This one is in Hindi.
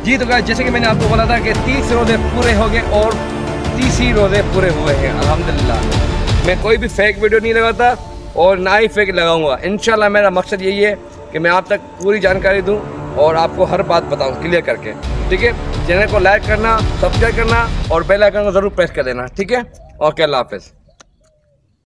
जी तो गाइस, जैसे कि मैंने आपको बोला था कि 30 रोज़े पूरे हो गए और 30 रोज़े पूरे हुए हैं अल्हम्दुलिल्लाह। मैं कोई भी फेक वीडियो नहीं लगाता और ना ही फेक लगाऊंगा। इंशाल्लाह मेरा मकसद यही है कि मैं आप तक पूरी जानकारी दूं और आपको हर बात बताऊं क्लियर करके। ठीक है, चैनल को लाइक करना, सब्सक्राइब करना और बेल आइकन को ज़रूर प्रेस कर देना। ठीक है, ओके, अल्लाह हाफ़िज़।